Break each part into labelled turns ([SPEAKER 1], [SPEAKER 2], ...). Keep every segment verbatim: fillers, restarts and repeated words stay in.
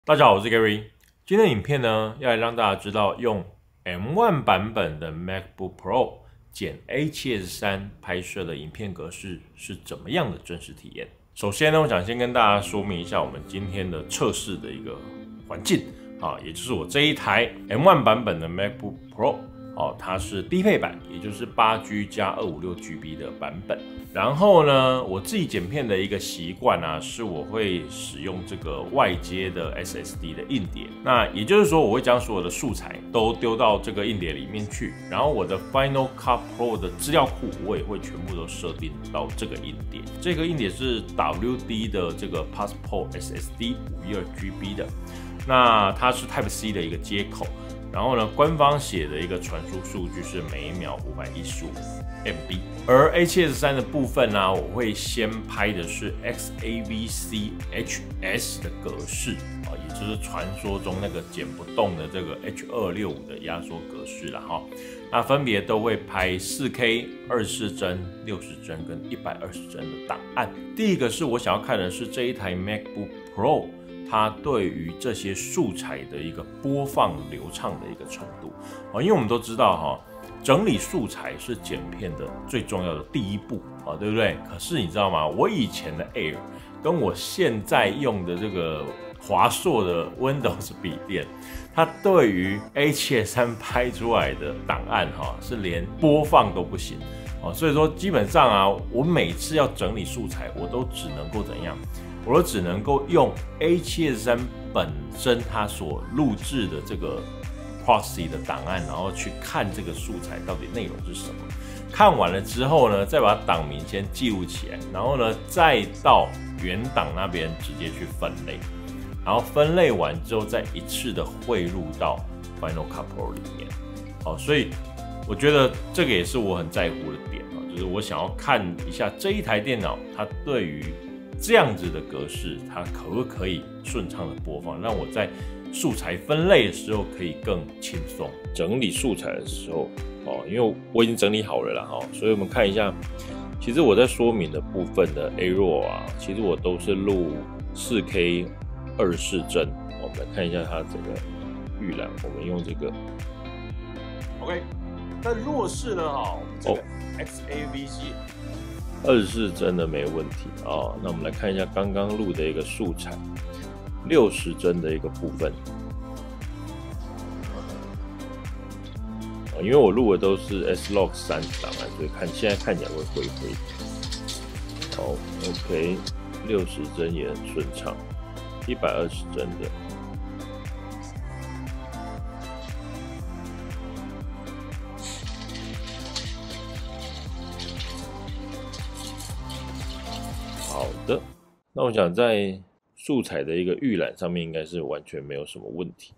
[SPEAKER 1] 大家好，我是 Gary。今天的影片呢，要来让大家知道用 M 一 版本的 MacBook Pro 减 A 七 S 三拍摄的影片格式是怎么样的真实体验。首先呢，我想先跟大家说明一下我们今天的测试的一个环境啊，也就是我这一台 M 一 版本的 MacBook Pro。哦，它是低配版，也就是 八 G 加 二五六 G B 的版本。然后呢，我自己剪片的一个习惯啊，是我会使用这个外接的 S S D 的硬碟。那也就是说，我会将所有的素材都丢到这个硬碟里面去，然后我的 Final Cut Pro 的资料库，我也会全部都设定到这个硬碟。这个硬碟是 W D 的这个 Passport S S D 五一二 G B 的，那它是 Type C 的一个接口。然后呢，官方写的一个传输数据是每秒五百一十五 M B， 而 A 七 S 三 的部分呢、啊，我会先拍的是 X A V C H S 的格式啊，也就是传说中那个剪不动的这个 H 二六五的压缩格式了哈。那分别都会拍 四 K、二十四帧、六十帧跟一百二十帧的档案。第一个是我想要看的是这一台 MacBook Pro。它对于这些素材的一个播放流畅的一个程度啊，因为我们都知道哈，整理素材是剪片的最重要的第一步啊，对不对？可是你知道吗？我以前的 Air 跟我现在用的这个华硕的 Windows 笔电，它对于 A 七 S 三 拍出来的档案哈，是连播放都不行啊，所以说基本上啊，我每次要整理素材，我都只能够怎样？我都只能够用 A 七 S 三 本身它所录制的这个 proxy 的档案，然后去看这个素材到底内容是什么。看完了之后呢，再把档名先记录起来，然后呢，再到原档那边直接去分类，然后分类完之后再一次的汇入到 Final Cut Pro 里面。好，所以我觉得这个也是我很在乎的点啊，就是我想要看一下这一台电脑它对于这样子的格式，它可不可以顺畅的播放，让我在素材分类的时候可以更轻松。整理素材的时候，哦，因为我已经整理好了啦，哦，所以我们看一下，其实我在说明的部分的 A R A W 啊，其实我都是录 四 K 二十四帧。我们来看一下它整个预览，我们用这个 OK。那弱势呢？哈，我们这个 X A V C。二十四帧的没问题啊、哦，那我们来看一下刚刚录的一个素材，六十帧的一个部分，因为我录的都是 S Log 三档案，所以看现在看起来会灰灰的。好 ，OK， 六十帧也很顺畅，一百二十帧的。好的，那我想在素材的一个预览上面，应该是完全没有什么问题。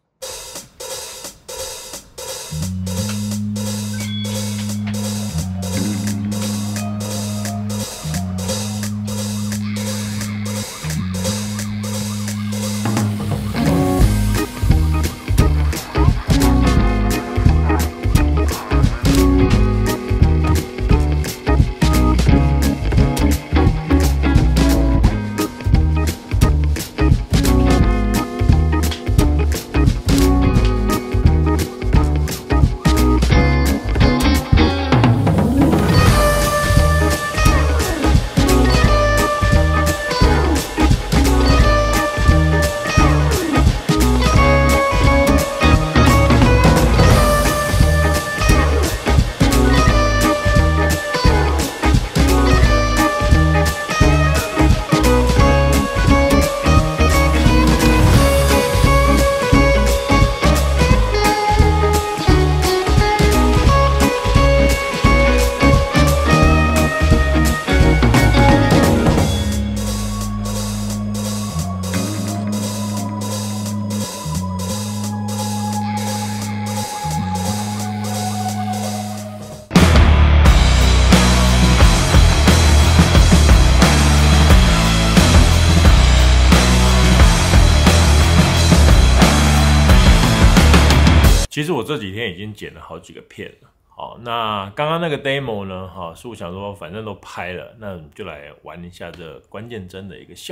[SPEAKER 1] 其实我这几天已经剪了好几个片了。好，那刚刚那个 demo 呢，哈，是我想说反正都拍了，那就来玩一下这关键帧的一个效果。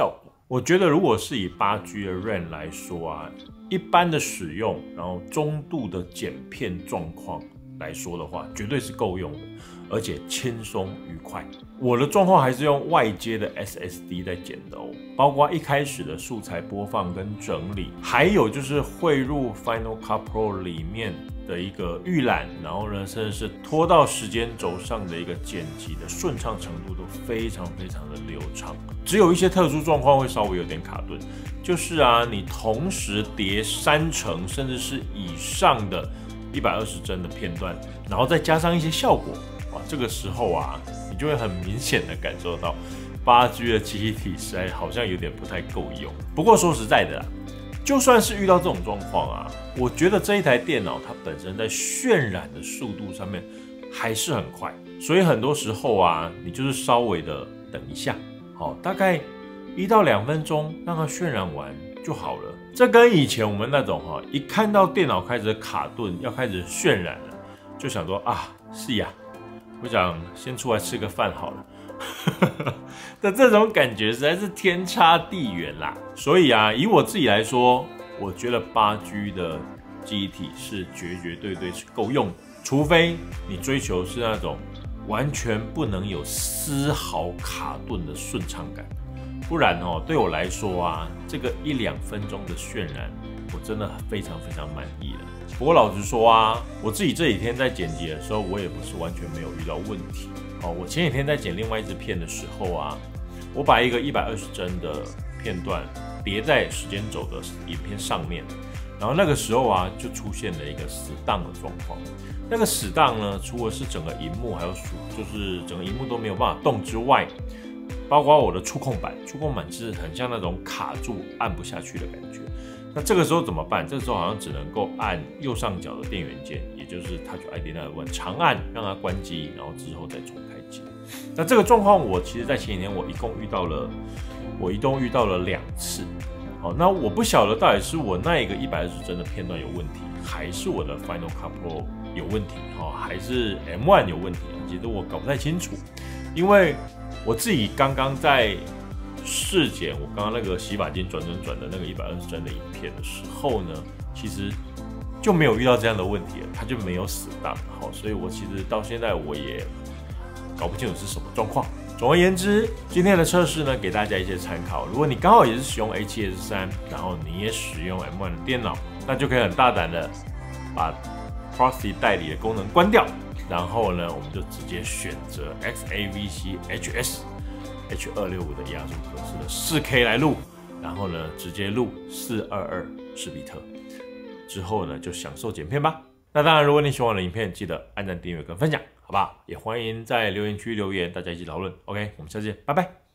[SPEAKER 1] 我觉得如果是以八 G 的 RAM 来说啊，一般的使用，然后中度的剪片状况来说的话，绝对是够用的，而且轻松愉快。我的状况还是用外接的 S S D 在剪的哦，包括一开始的素材播放跟整理，还有就是汇入 Final Cut Pro 里面的一个预览，然后呢，甚至是拖到时间轴上的一个剪辑的顺畅程度都非常非常的流畅。只有一些特殊状况会稍微有点卡顿，就是啊，你同时叠三成甚至是以上的一百二十帧的片段，然后再加上一些效果，哇，这个时候啊，你就会很明显的感受到八 G 的记忆体实在好像有点不太够用。不过说实在的啦，就算是遇到这种状况啊，我觉得这一台电脑它本身在渲染的速度上面还是很快，所以很多时候啊，你就是稍微的等一下，好，大概一到两分钟让它渲染完就好了。这跟以前我们那种哈，一看到电脑开始卡顿要开始渲染了，就想说啊，是呀，我想先出来吃个饭好了。的这种感觉实在是天差地远啦。所以啊，以我自己来说，我觉得八 G 的记忆体是绝绝对对是够用的，除非你追求是那种完全不能有丝毫卡顿的顺畅感，不然哦，对我来说啊，这个一两分钟的渲染，我真的非常非常满意了。不过老实说啊，我自己这几天在剪辑的时候，我也不是完全没有遇到问题。哦，我前几天在剪另外一支片的时候啊，我把一个一百二十帧的片段叠在时间轴的影片上面，然后那个时候啊，就出现了一个死档的状况。那个死档呢，除了是整个荧幕还有鼠，就是整个荧幕都没有办法动之外，包括我的触控板，触控板是很像那种卡住按不下去的感觉。那这个时候怎么办？这个时候好像只能够按右上角的电源键，也就是 Touch I D 那个键，长按让它关机，然后之后再重开机。那这个状况，我其实在前几天我一共遇到了，我一共遇到了两次。好，那我不晓得到底是我那一个一百二十帧的片段有问题，还是我的 Final Cut Pro 有问题，还是 M 一 有问题？其实我搞不太清楚，因为我自己刚刚在试剪我刚刚那个洗发精转转转的那个一百二十帧的影片的时候呢，其实就没有遇到这样的问题了，它就没有死档。好，所以我其实到现在我也搞不清楚是什么状况。总而言之，今天的测试呢，给大家一些参考。如果你刚好也是使用 A 七 S 三，然后你也使用 M 一 的电脑，那就可以很大胆的把 Proxy 代理的功能关掉，然后呢，我们就直接选择 X A V C H S H 二六五的压缩格式的 四 K 来录，然后呢，直接录四二二十比特，之后呢，就享受剪片吧。那当然，如果你喜欢我的影片，记得按赞、订阅跟分享，好不好？也欢迎在留言区留言，大家一起讨论。OK， 我们下次见，拜拜。